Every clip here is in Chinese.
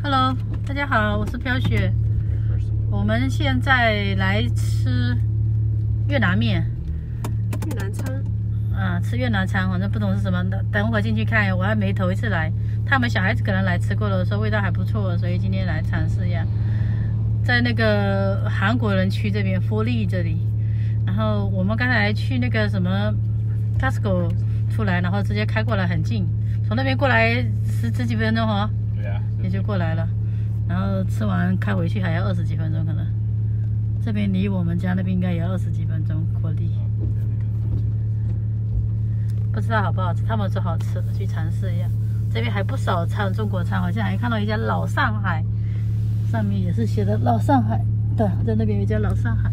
Hello， 大家好，我是飘雪。我们现在来吃越南面。 越南餐。 吃越南餐，反正不懂是什么的。等会进去看，我还没头一次来。他们小孩子可能来吃过了，说味道还不错，所以今天来尝试一下。在那个韩国人区这边，福利这里。然后我们刚才去那个什么 Costco 出来，然后直接开过来，很近，从那边过来十几分钟哈。 对啊， 也就过来了。然后吃完开回去还要20几分钟，可能。这边离我们家那边应该也要20几分钟，过地。不知道好不好吃，他们说好吃，去尝试一下。这边还不少餐，中国餐，好像还看到一家老上海，上面也是写的老上海。对，在那边有一家老上海。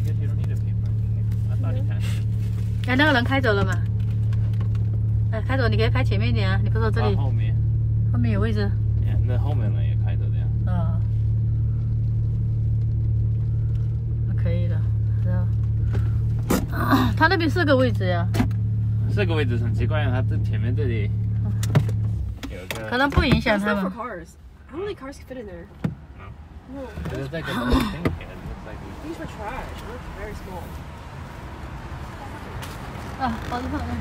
哎，那个人开走了嘛？哎，开走，你可以开前面一点啊！你不说这里后面有位置。 那后面人也开着的呀。 可以的。他那边4个位置呀。 这个位置很奇怪啊，它这前面这里有个， 可能不影响他们。 How many cars fit in there? No. There's like a little thing here. These were trash. They're very small. 包子放那。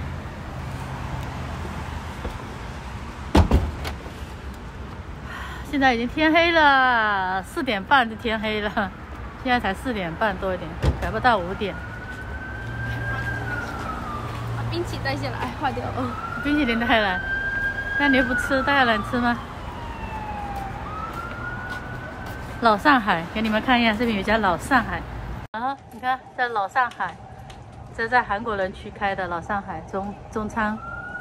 现在已经天黑了，4点半就天黑了，现在才4点半多一点，还不到5点。 把冰淇淋带下来，坏掉了。 冰淇淋带来，那你又不吃，带下来吃吗？老上海，给你们看一下，这边有家老上海。你看这老上海，这在韩国人区开的老上海中餐，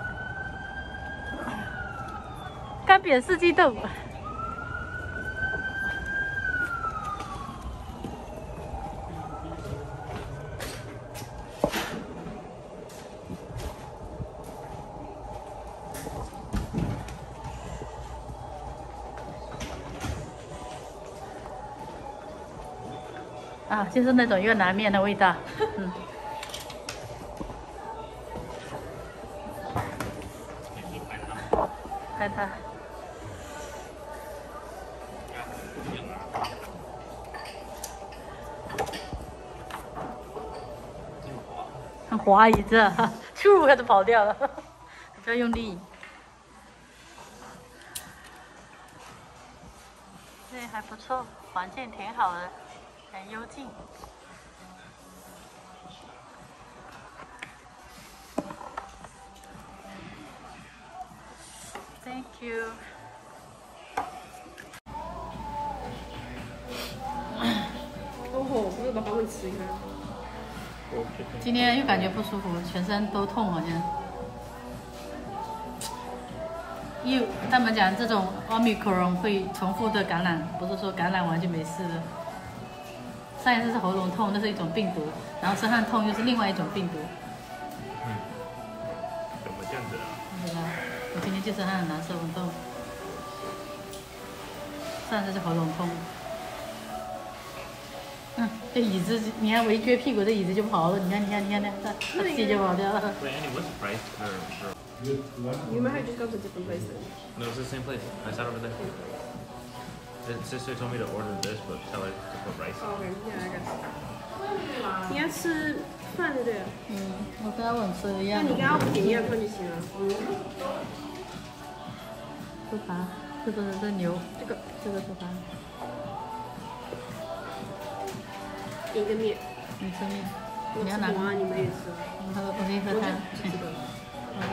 干煸四季豆。就是那种越南面的味道。看它，很滑椅子，咻开始跑掉了，不要用力。这还不错，环境挺好的。很幽静。Thank you。 我又把它们吃一下。 今天又感觉不舒服，全身都痛，好像。他们讲这种 Omicron 会重复的感染，不是说感染完就没事了。上一次是喉咙痛，那是一种病毒，然后身上痛又是另外一种病毒。 怎么这样子啊？ 不知道，我今天就身上很难受，很痛。上次是喉咙痛。这椅子，你看我一撅屁股，这椅子就跑了。你看，它自己就跑掉了。 Wait, Andy, what's the price for? You might have just gone to a different place then. No, it's the same place. I sat over there. The sister told me to order this, but tell her to put rice. Oh, okay. Yeah, I guess. 你要吃饭对不对？ 我跟他问吃一样。 那你跟他点一样饭就行了。 是啥？这牛。这个是啥？ 一个面。 你吃面。 你要拿吗？你们也吃。 我可以喝汤。OK。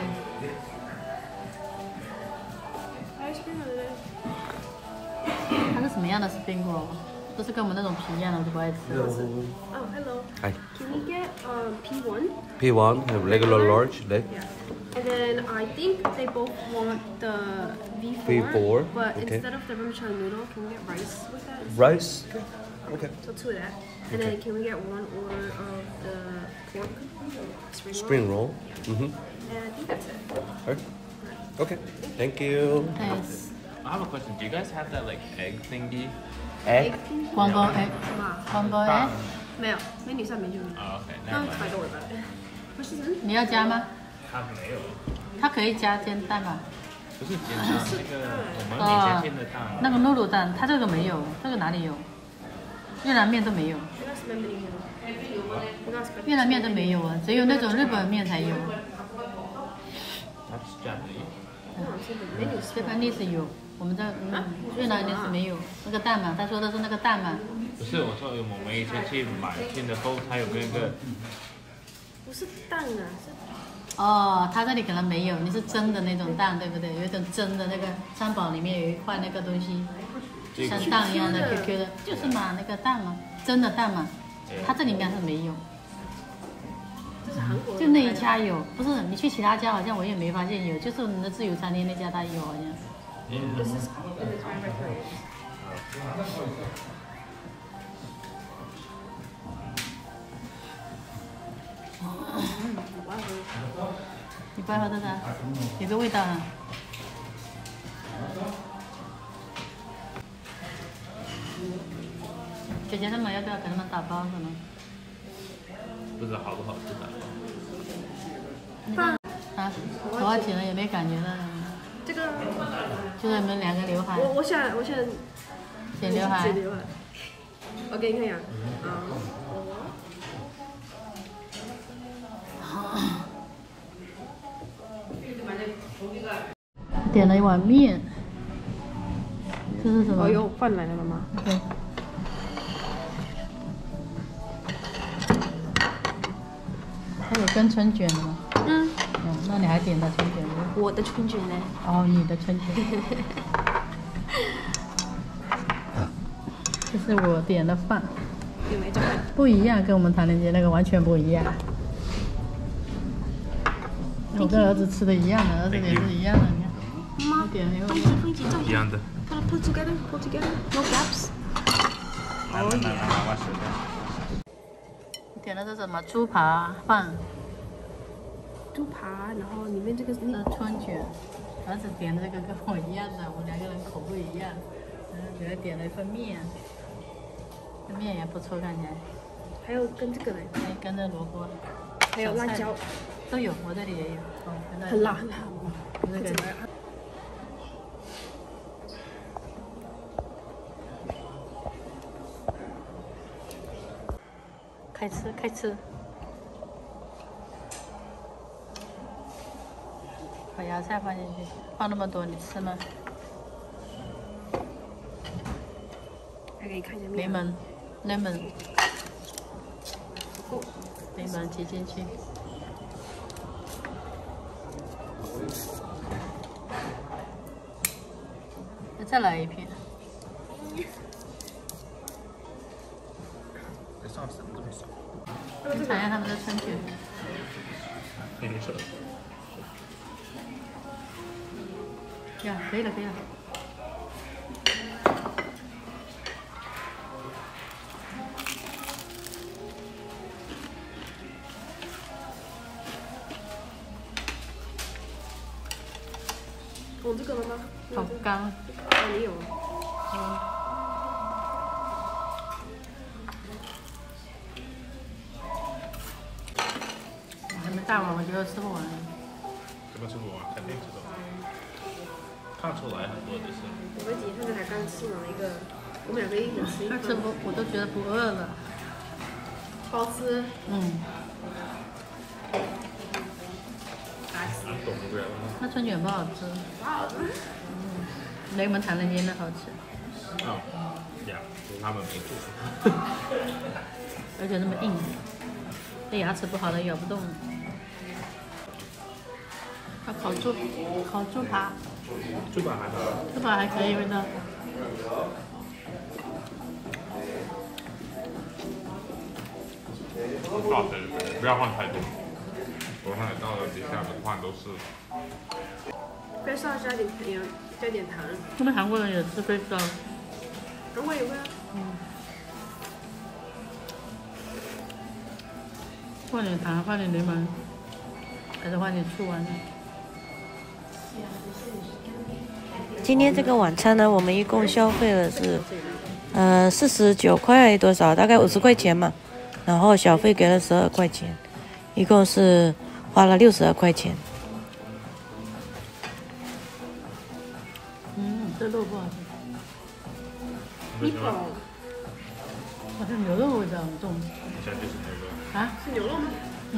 ice cream 对不对？ 它是什么样的 spring roll？ 都是跟我们那种皮一样的，我就不爱吃。 Oh, hello. Hi. Can we get P1? P1, have regular large leg. Yeah. And then I think they both want the V4. V4, But okay. instead of the vermicelli noodle, can we get rice with that? Rice? Okay. So 2 of that. And then can we get 1 order of the pork Spring roll. Yeah. And I think that's it. Alright. Okay. Thank you. Thanks. I have a question. Do you guys have that like egg thingy? Egg? 光光egg， 什么？ 光光 egg， 没有，menu 上面就没有。 Oh, okay. 刚 Never 刚 mind. 才跟我的。不是人。 你要加吗？ 它没有。 它可以加煎蛋吗？ 不是煎蛋，那个我们们以前煎的蛋。 那个露露蛋，它这个没有，这个哪里有？越南面都没有，越南面都没有啊，只有那种日本面才有。 它是这样的。 Japanese 有，我们这越南那是没有那个蛋嘛，他说的是那个蛋嘛。 不是，我说我们以前去买煎的后，它有那个。 不是蛋啊，是。 哦，它这里可能没有，你是蒸的那种蛋，对不对？有一种蒸的那个三宝里面有一块那个东西，像蛋一样的 QQ 的，就是嘛那个蛋嘛，蒸的蛋嘛。它这里应该是没有。 这是韩国。 就那一家有，不是你去其他家好像我也没发现有，就是我们的自由餐厅那家它有好像。你不爱喝的啥？有个味道啊。姐姐他们要不要给他们打包可能？ 不知道好不好吃打包。啊，头发剪了也没感觉了。 这个。 就是你们两个刘海。 我想剪刘海。 剪刘海。我给你看一下。 点了一碗面，这是什么？ 哦哟，饭来了吗？ 对。还有跟春卷的吗？ 嗯。 哦，那你还点了春卷吗？ 我的春卷呢？ 哦，你的春卷。这是我点的饭。 有没有？ 不一样，跟我们唐人街那个完全不一样。我跟儿子吃的一样的，儿子也是一样的，你看。 妈， 点了一样的。 Put together, no gaps. 来，我手的。 点的是什么？猪扒饭。 猪扒，然后里面这个是春卷。儿子点的这个跟我一样的，我们两个人口味一样。然后给他点了一份面，这面也不错，看起来。 还有跟这个嘞？ 还跟着萝卜。 还有辣椒。 都有，我这里也有。哦， 很辣很辣。 这个。开吃，开吃。把芽菜放进去，放那么多，你吃吗？ 还给你看一下面。 lemon，柠檬挤进去。再来一片。尝一下他们的春卷。呀，可以了，可以了。 这个了吗？ 好干。 没有。 还没大碗，我觉得吃不完。 怎么吃不完？肯定吃不完。看出来很多的是。 我跟姐现在才刚吃完一个，我们两个一人吃一个。 吃不，我都觉得不饿了。 好吃。 那春卷不好吃。没我们唐人街的好吃。 呀，他们没做。 而且那么硬，这牙齿不好的咬不动。烤猪扒。 猪扒还好。 猪扒还可以，味道。 大水不要放太多。我看到了底下的饭都是。 飞烧加点盐，加点糖。 他们韩国人也吃飞烧。 韩国也会啊。 放点糖，放点柠檬，还是放点醋啊？ 今天这个晚餐呢，我们一共消费了是，49块多少，大概50块钱嘛，然后小费给了12块钱，一共是花了62块钱。 这肉不好吃， 为什么？ 好像牛肉味道很重。 一下就是那个。 啊？ 是牛肉吗？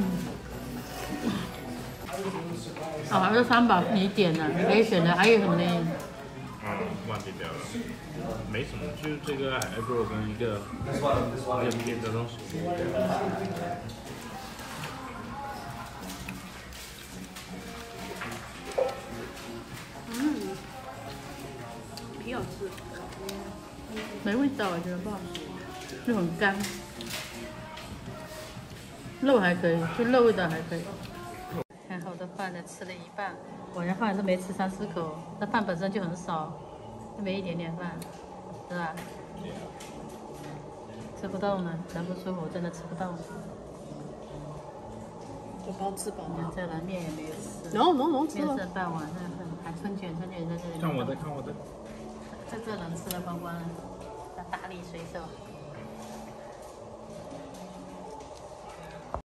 哦，还有三宝是你点的，可以选的，还有什么呢？ 忘记掉了，没什么，就是这个 egg roll 跟一个别的东西。 皮好吃。 没味道，我觉得不好吃，就很干。肉还可以，就肉味道还可以。看我的饭呢，吃了一半，我连饭都没吃3、4口，那饭本身就很少，就没一点点饭，是吧？吃不动了，人不舒服，真的吃不动。 我包吃饱你看这碗面也没有吃， ，no，吃面了。 剩半碗，还春卷在这里。 看我的，看我的。 这能吃的光光了，大力水手。